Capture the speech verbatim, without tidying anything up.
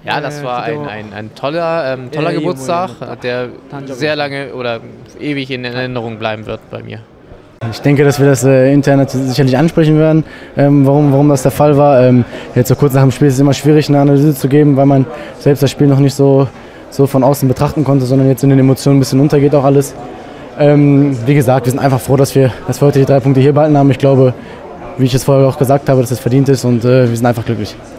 Ja, das war ein, ein, ein toller, ähm, toller Geburtstag, der sehr lange oder ewig in Erinnerung bleiben wird bei mir. Ich denke, dass wir das äh, intern sicherlich ansprechen werden, ähm, warum, warum das der Fall war. Ähm, jetzt so kurz nach dem Spiel ist es immer schwierig, eine Analyse zu geben, weil man selbst das Spiel noch nicht so, so von außen betrachten konnte, sondern jetzt in den Emotionen ein bisschen untergeht auch alles. Ähm, wie gesagt, wir sind einfach froh, dass wir, dass wir heute die drei Punkte hier behalten haben. Ich glaube, wie ich es vorher auch gesagt habe, dass es verdient ist und äh, wir sind einfach glücklich.